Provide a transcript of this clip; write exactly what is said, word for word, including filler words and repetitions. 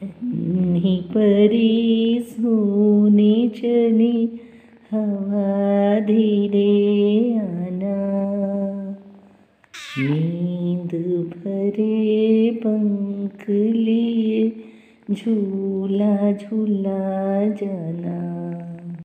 नहीं परी सोने चली हवा धीरे आना, नींद भरे पंख लिए झूला झूला जाना।